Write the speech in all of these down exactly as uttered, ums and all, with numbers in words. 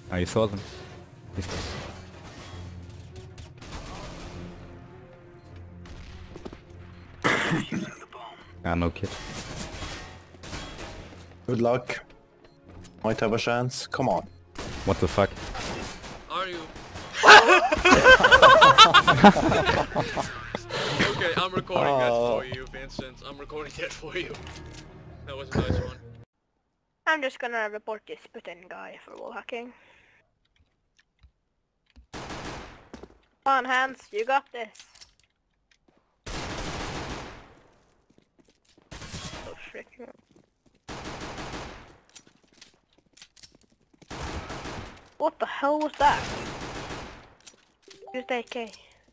I saw them. Ah, no kid. Good luck. Might have a chance. Come on. What the fuck? Are you? Okay, I'm recording that Oh. for you, Vincent. I'm recording that for you. That was a nice one. I'm just gonna report this Putin guy for wall hacking. Come on, Hans, you got this. Oh frick. What the hell was that? Use the A K.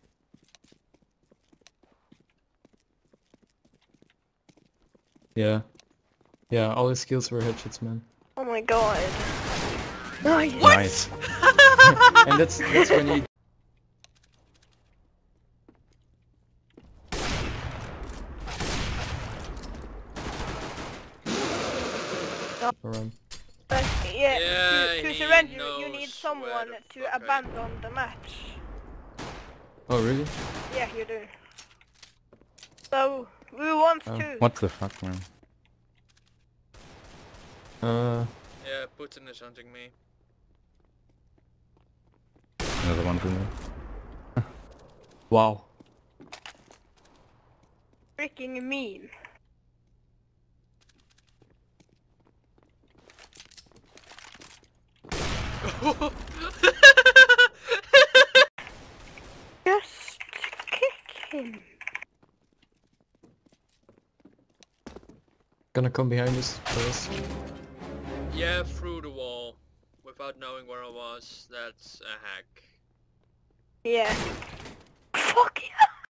Yeah. Yeah, all his skills were headshots, man. Oh my god. Nice. Nice. And that's that's when you run. But yeah, Yeah, to, to he surrender you knows need where someone the to fuck I am. abandon the match. Oh really? Yeah, you do. So, we want Oh. to. What the fuck, man? Uh Yeah, Putin is hunting me. Another one for me. wow. Freaking mean. Just kick him. Gonna come behind us first. Yeah, through the wall. Without knowing where I was. That's a hack. Yeah.